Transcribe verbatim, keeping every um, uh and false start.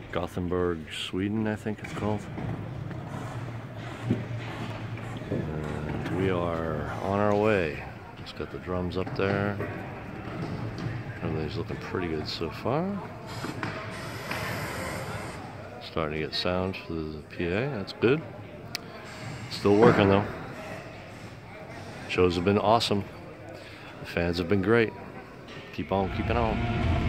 Gothenburg, Sweden, I think it's called. And we are on our way. Just got the drums up there. Everything's looking pretty good so far. Starting to get sound for the P A, that's good. Still working though. Shows have been awesome. The fans have been great. Keep on keeping on.